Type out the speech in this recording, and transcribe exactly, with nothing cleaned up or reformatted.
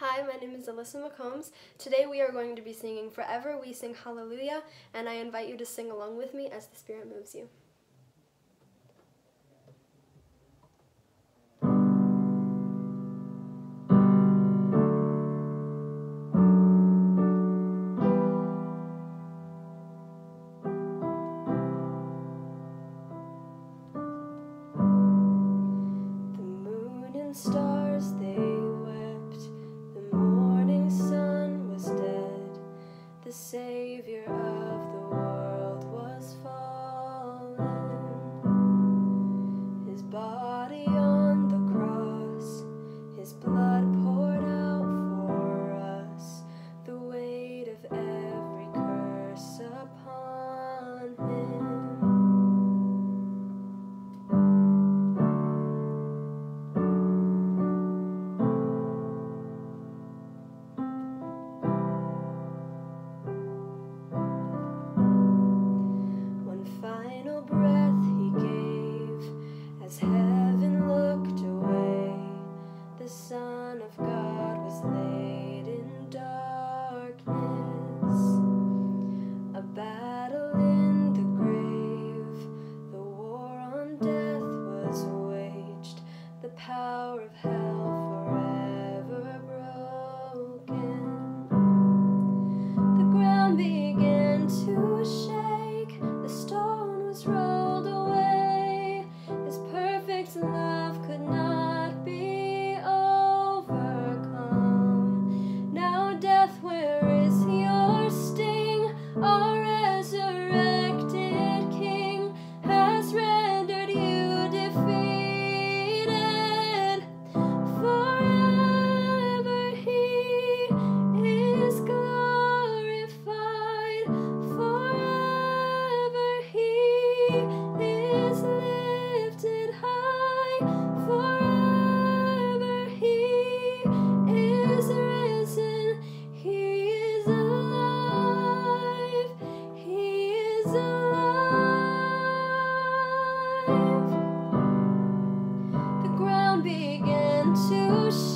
Hi, my name is Alyssa McCombs. Today we are going to be singing Forever We Sing Hallelujah, and I invite you to sing along with me as the Spirit moves you. The moon and stars, they wept. The morning sun was dead. The Savior of the world was fallen. His body on the cross, His blood poured out for us, the weight of every curse upon Him. Final breath He gave as heaven looked away. The Son of God was laid in darkness. A battle in the grave, the war on death was waged, the power of hell forever broken. The ground began to shake, the stone was rolled away. His perfect love could not be overcome. Now death, where is your sting? Our resurrected King has rendered you defeated. Forever He is glorified. Forever He is lifted high. Forever He is risen. He is alive. He is alive. The ground began to shake.